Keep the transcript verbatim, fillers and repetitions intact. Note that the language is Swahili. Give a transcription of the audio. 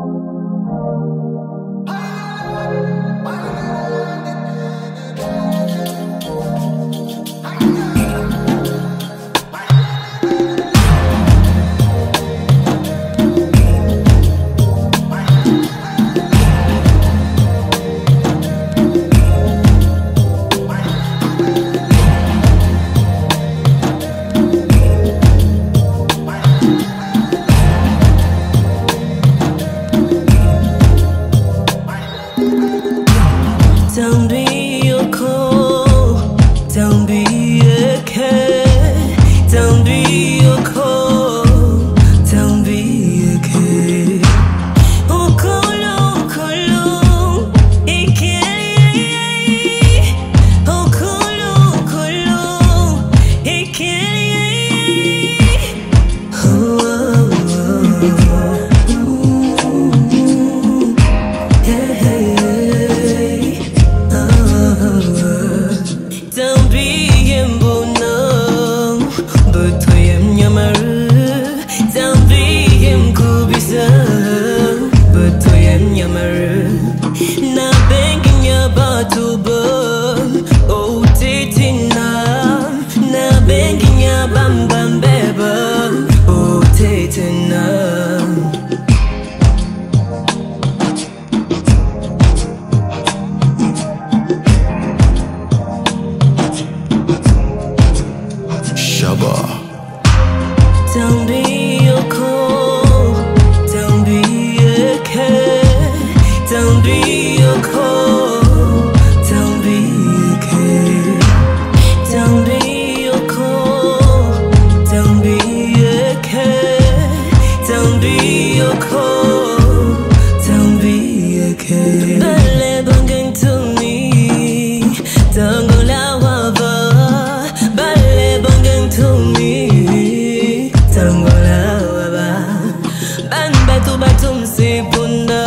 Shaba. Don't be a cool, don't be a cat, don't be a cool, don't be a cat, don't be a cool, don't be a cat, don't be a cool, don't be a cat. Ballet banging to me, don't go lava. Ballet banging to me, don't go lava. Ban batu batum si bunda.